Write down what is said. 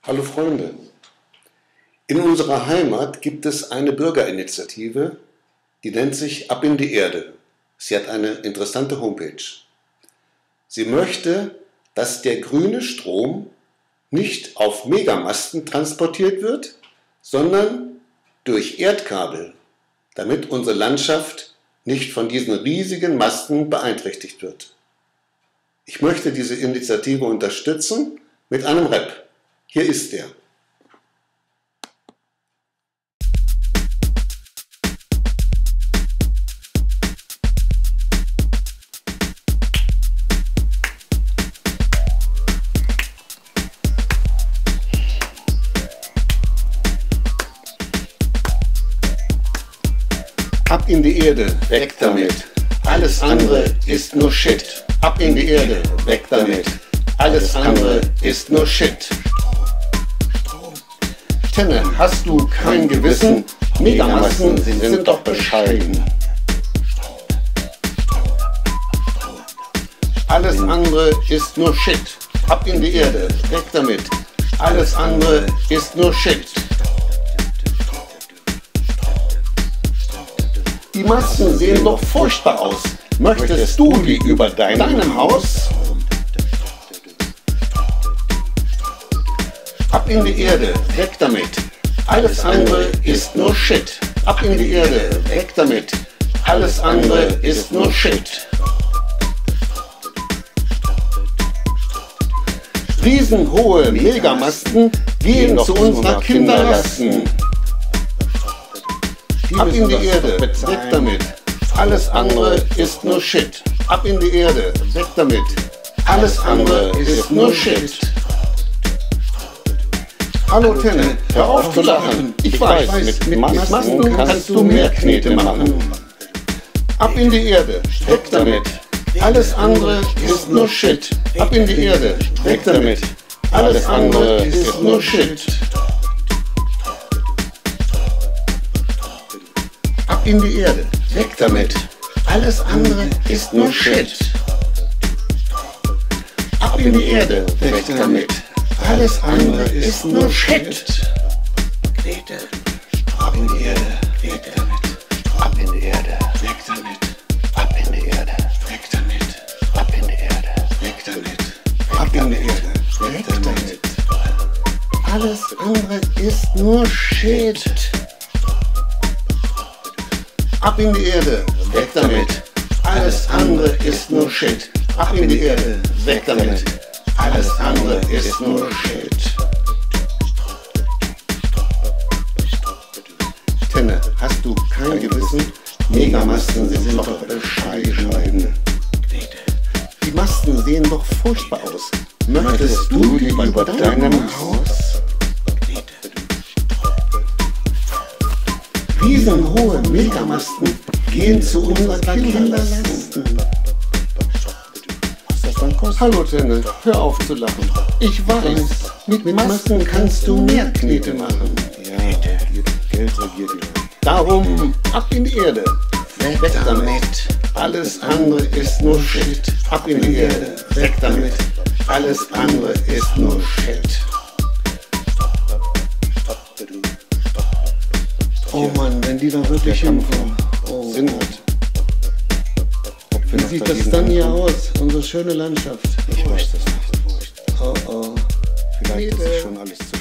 Hallo Freunde, in unserer Heimat gibt es eine Bürgerinitiative, die nennt sich Ab in die Erde. Sie hat eine interessante Homepage. Sie möchte, dass der grüne Strom nicht auf Megamasten transportiert wird, sondern durch Erdkabel, damit unsere Landschaft nicht von diesen riesigen Masten beeinträchtigt wird. Ich möchte diese Initiative unterstützen mit einem Rap. Hier ist er. Ab in die Erde, weg damit. Alles andere ist nur Shit. Ab in die Erde, weg damit. Alles andere ist nur Shit. Tenne, hast du kein Gewissen? Megamasten sind doch bescheiden. Alles andere ist nur Shit. Ab in die Erde, weg damit. Alles andere ist nur Shit. Die Masten sehen doch furchtbar aus. Möchtest du die über deinem Haus? Ab in die Erde, weg damit. Alles andere ist nur Shit. Ab in die Erde, weg damit. Alles andere ist nur Shit. Riesenhohe Megamasten gehen zu unserer Kinderlasten. Ab in die Erde, weg damit. Alles andere ist nur Shit. Ab in die Erde, weg damit. Alles andere ist nur Shit. Hallo Tenne, hör auf zu lachen. Ich weiß, mit Masten kannst du mehr Knete machen. Ab in die Erde, weg damit. Alles andere ist nur Shit. Ab in die Erde, weg damit. Alles andere ist nur Shit. Ab in die Erde, weg damit. Alles andere ist nur Shit. Ab in die Erde, weg damit. Alles andere ist nur Shit. Knete, ab in die Erde, weg damit. Ab in die Erde, weg damit. Ab in die Erde, weg damit. Ab in die Erde, weg damit. Ab in die Erde, weg damit. Alles andere ist nur Shit. Ab in die Erde, weg damit. Alles andere ist nur Shit. Ab in die Erde, weg damit. Alles andere ist nur Shit. Tenne, hast du kein Gewissen? Megamasten sind doch bescheiden. Die Masten sehen doch furchtbar aus. Möchtest du die über deinem Haus? Riesenhohe Megamasten gehen zu unserer Kinderlasten. Hallo Tenne, hör auf zu lachen. Ich weiß, mit Masten kannst du mehr Knete machen. Ja, Geld regiert die Welt. Darum ab in die Erde, weg damit. Alles andere ist nur Shit. Ab in die Erde, weg damit. Alles andere ist nur Shit. Oh Mann, wenn die da wirklich hinkommen. Oh. Sinn hat. Wie sieht das dann hier aus, unsere schöne Landschaft? Ich weiß das nicht. Oh oh. Vielleicht ist es schon alles zu